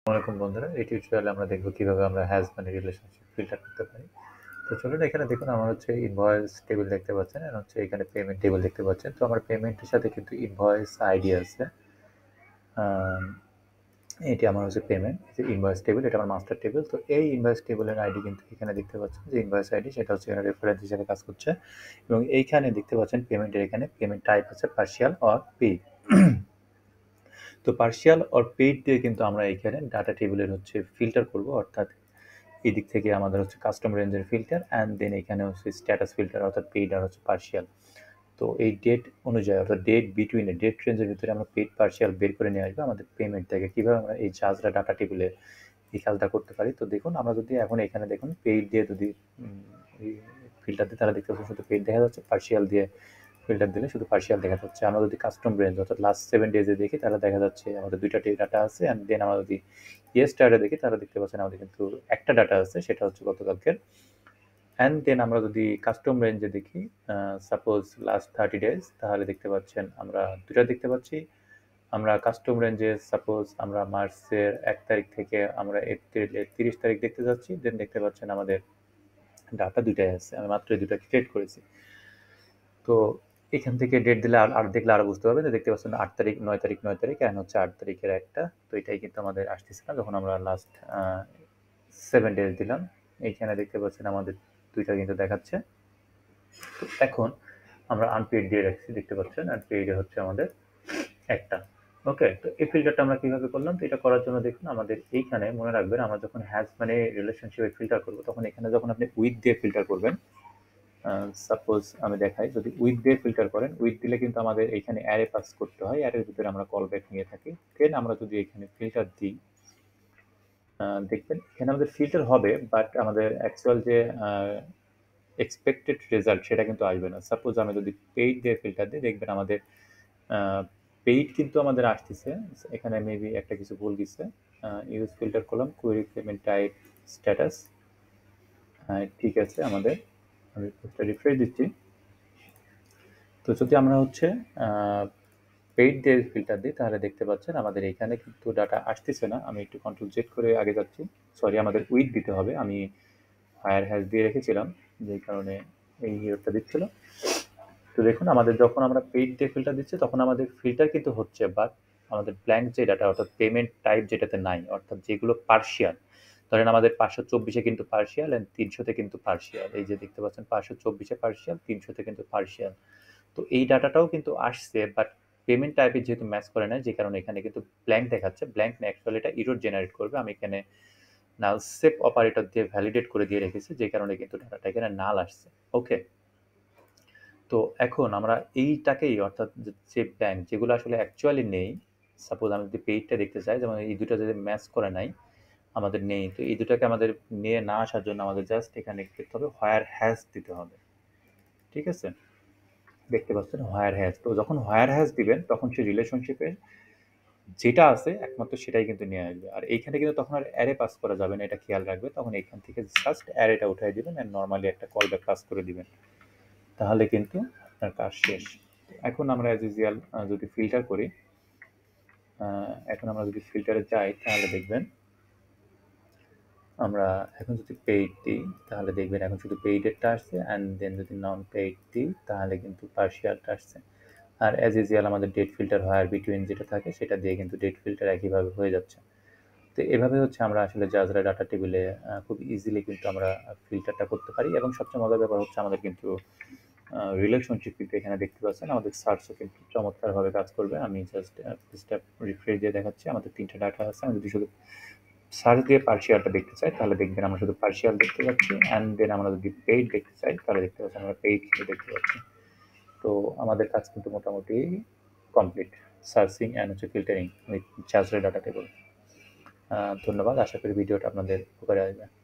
আসসালামু বন্ধুরা, এই টিউটোরিয়ালে আমরা দেখব কিভাবে আমরা hasMany রিলেশনশিপ ফিল্টার করতে পারি। তো চলুন এখানে দেখুন আমার হচ্ছে ইনভয়েস টেবিল দেখতে পাচ্ছেন আর হচ্ছে এখানে পেমেন্ট টেবিল দেখতে পাচ্ছেন। তো আমার পেমেন্টের সাথে কিন্তু ইনভয়েস আইডি আছে। এটি আমার হচ্ছে পেমেন্ট, যে ইনভয়েস টেবিল এটা আমার মাস্টার টেবিল। তো এই ইনভয়েস টেবিলের আইডি কিন্তু এখানে দেখতে পাচ্ছেন যে ইনভয়েস আইডি সেটা হচ্ছে এখানে রেফারেন্স হিসেবে কাজ করছে এবং এইখানে দেখতে পাচ্ছেন পেমেন্টের এখানে পেমেন্ট টাইপ আছে পার্শিয়াল অর পেইড। তো পার্শিয়াল অর পেইড দিয়ে কিন্তু আমরা এখানে ডাটা টেবিলের হচ্ছে ফিল্টার করব, অর্থাৎ এই দিক থেকে আমাদের হচ্ছে কাস্টম রেঞ্জের ফিল্টার অ্যান্ড দেন এখানে হচ্ছে স্ট্যাটাস ফিল্টার অর্থাৎ পেইড আর হচ্ছে পার্শিয়াল। তো এই ডেট অনুযায়ী অর্থাৎ ডেট বিটুইনে ডেট রেঞ্জের ভিতরে আমরা পেইড পার্শিয়াল বের করে নিয়ে আসবো আমাদের পেমেন্ট থেকে। কীভাবে আমরা এই জাজরা ডাটা টেবিলে এই কাজটা করতে পারি। তো দেখুন আমরা যদি এখন এখানে দেখুন পেইড দিয়ে যদি ফিল্টার দিই তাহলে দেখতে পাচ্ছি শুধু পেইড দেখা যাচ্ছে, পার্শিয়াল দিয়ে ফিল্টার দিলে শুধু পার্শিয়াল দেখা যাচ্ছে। আমরা যদি কাস্টম রেঞ্জ অর্থাৎ লাস্ট 7 ডেজে দেখি তাহলে দেখা যাচ্ছে আমাদের 2টা ডাটা আছে অ্যান্ড দেন আমরা যদি ইয়েস্টারডে দেখি তাহলে দেখতে পাচ্ছেন আমাদের কিন্তু একটা ডাটা আছে, সেটা হচ্ছে গতকালকের। অ্যান্ড দেন আমরা যদি কাস্টম রেঞ্জে দেখি সাপোজ লাস্ট 30 ডেজ তাহলে দেখতে পাচ্ছেন আমরা 2টা দেখতে পাচ্ছি। আমরা কাস্টম রেঞ্জে সাপোজ আমরা মার্চের 1 তারিখ থেকে আমরা এপ্রিলের 30 তারিখ দেখতে যাচ্ছি, দেন দেখতে পাচ্ছেন আমাদের ডাটা 2টাই আছে, আমি মাত্র 2টা ক্রিয়েট করেছি। তো এখান থেকে ডেট দিলে আর দেখলে আরও বুঝতে পারবে যে দেখতে পাচ্ছেন 8 তারিখ 9 তারিখ 9 তারিখ অ্যান্ড হচ্ছে 8 তারিখের একটা। তো এটাই কিন্তু আমাদের আসতেছে না যখন আমরা লাস্ট 7 ডেজ দিলাম। এইখানে দেখতে পাচ্ছেন আমাদের 2টা কিন্তু দেখাচ্ছে। তো এখন আমরা আনপেইড দিয়ে রাখছি, দেখতে পাচ্ছেন আনপেইডে হচ্ছে আমাদের একটা। ওকে, তো এই ফিল্টারটা আমরা কিভাবে করলাম? তো এটা করার জন্য দেখুন আমাদের এইখানে মনে রাখবেন আমরা যখন hasMany রিলেশনশিপে ফিল্টার করব তখন এখানে যখন আপনি উইথ দিয়ে ফিল্টার করবেন, সাপোজ আমি দেখাই, যদি উইথ দিয়ে ফিল্টার করেন, উইথ দিলে কিন্তু আমাদের এখানে অ্যারে পাস করতে হয়, অ্যারের ভিতরে আমরা কল ব্যাক নিয়ে থাকি। দেন আমরা যদি এখানে ফিল্টার দিই দেখবেন এখানে আমাদের ফিল্টার হবে, বাট আমাদের অ্যাকচুয়াল যে এক্সপেক্টেড রেজাল্ট সেটা কিন্তু আসবে না। সাপোজ আমি যদি পেইড দিয়ে ফিল্টার দিই দেখবেন আমাদের পেইড কিন্তু আমাদের আসতেছে। এখানে মেবি একটা কিছু ভুল গেছে। ইউজ ফিল্টার করলাম, কোয়েরি পেমেন্ট টাইপ স্ট্যাটাস, ঠিক আছে। আমাদের আমি রিফ্রেশ দিচ্ছি। তো যদি আমরা হচ্ছে পেইড দিয়ে ফিল্টার দিই তাহলে দেখতে পাচ্ছেন আমাদের এখানে কিন্তু ডাটা আসতেছে না। আমি একটু কন্ট্রোল জেড করে আগে যাচ্ছি। সরি, আমাদের উইথ দিতে হবে, আমি হায়ার হ্যাশ দিয়ে রেখেছিলাম যেই কারণে এই হিরোটা দিচ্ছিল। তো দেখুন আমাদের যখন আমরা পেইড দিয়ে ফিল্টার দিচ্ছি তখন আমাদের ফিল্টার কিন্তু হচ্ছে, বাট আমাদের ব্ল্যাঙ্ক যে ডাটা অর্থাৎ পেমেন্ট টাইপ যেটাতে নাই, অর্থাৎ যেগুলো পার্শিয়াল, ধরেন আমাদের 524-এ কিন্তু পার্শিয়াল অ্যান্ড 300-তে কিন্তু পার্শিয়াল। এই যে দেখতে পাচ্ছেন 524-এ পার্শিয়াল, 300-তে কিন্তু পার্শিয়াল। তো এই ডাটাটাও কিন্তু আসছে, বাট পেমেন্ট টাইপে যেহেতু ম্যাচ করে না যে কারণে এখানে কিন্তু ব্ল্যাঙ্ক দেখাচ্ছে। ব্ল্যাঙ্ক না, অ্যাকচুয়ালি এটা এরর জেনারেট করবে। আমি এখানে নাল সেভ অপারেটর দিয়ে ভ্যালিডেট করে দিয়ে রেখেছি যে কারণে কিন্তু ডাটাটা এখানে নাল আসছে। ওকে, তো এখন আমরা এইটাকেই অর্থাৎ যে ব্ল্যাঙ্ক যেগুলো আসলে অ্যাকচুয়ালি নেই, সাপোজ আমি যদি পেইডটা দেখতে চাই, যেমন এই দুটো যদি ম্যাচ করে নাই আমাদের নেই, তো এই দুটাকে আমাদের নিয়ে না আসার জন্য আমাদের জাস্ট এখানে করতে হবে হোয়ার হ্যাজ দিতে হবে। ঠিক আছে, দেখতে পাচ্ছেন হোয়ার হ্যাজ। তো যখন হোয়ার হ্যাজ দিবেন তখন সেই রিলেশনশিপের যেটা আছে একমাত্র সেটাই কিন্তু নিয়ে আসবে। আর এইখানে কিন্তু তখন আর অ্যারে পাস করা যাবে না, এটা খেয়াল রাখবে। তখন এইখান থেকে জাস্ট অ্যারেটা উঠাই দিবেন অ্যান্ড নর্মালি একটা কল ব্যাক পাস করে দিবেন, তাহলে কিন্তু আপনার কাজ শেষ। এখন আমরা অ্যাজ ইউজুয়াল যদি ফিল্টার করি, এখন আমরা যদি ফিল্টারে যাই তাহলে দেখবেন আমরা এখন যদি পেইড দিই তাহলে দেখবেন এখন শুধু পেইডেরটা আসছে অ্যান্ড দেন যদি নন পেইড দিই তাহলে কিন্তু পার্শিয়ালটা আসছে। আর অ্যাজ ইউজুয়াল আমাদের ডেট ফিল্টার হয় আর বিটুইন যেটা থাকে সেটা দিয়ে কিন্তু ডেট ফিল্টার একইভাবে হয়ে যাচ্ছে। তো এভাবে হচ্ছে আমরা আসলে জাজরা ডাটা টেবিলে খুব ইজিলি কিন্তু আমরা ফিল্টারটা করতে পারি। এবং সবচেয়ে মজার ব্যাপার হচ্ছে আমাদের কিন্তু রিলেশনশিপ কিন্তু এখানে দেখতে পাচ্ছেন আমাদের সার্চও কিন্তু চমৎকারভাবে কাজ করবে। আমি জাস্ট স্টেপ রিফ্রেশ দিয়ে দেখাচ্ছি। আমাদের 3টা ডাটা আছে, আমি যদি শুধু সার্চ দিয়ে পার্শিয়ালটা দেখতে চাই তাহলে দেখবেন আমরা শুধু পার্শিয়াল দেখতে পাচ্ছি অ্যান্ড দেন আমরা যদি পেইড দেখতে চাই তাহলে দেখতে পাচ্ছি আমরা পেইড দেখতে পাচ্ছি। তো আমাদের কাজ কিন্তু মোটামুটি কমপ্লিট, সার্চিং অ্যান্ড হচ্ছে ফিল্টারিং উইথ জাজরা ডাটা টেবল। ধন্যবাদ, আশা করি ভিডিওটা আপনাদের উপকারে আসবে।